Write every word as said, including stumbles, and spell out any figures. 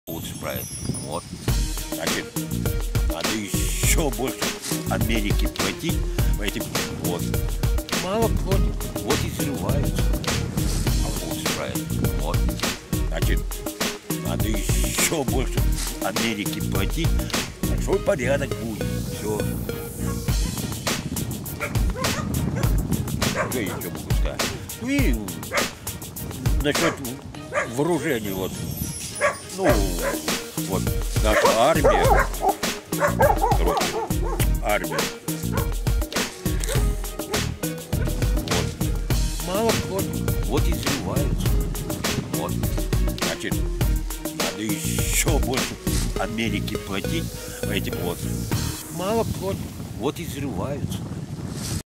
Лучше правильно. Вот. Значит, надо еще больше Америки платить по этим вот. Мало платят, вот и взрываются. А лучше правильно. Вот. Значит, надо еще больше Америки платить, большой порядок будет. Все. Что я еще могу сказать? Ну и насчет вооружения вот. Ну, вот наша армия, короче, армия, вот, мало платят, вот и взрываются, вот, значит, надо еще больше Америки платить по этим вот, мало платят, вот и взрываются.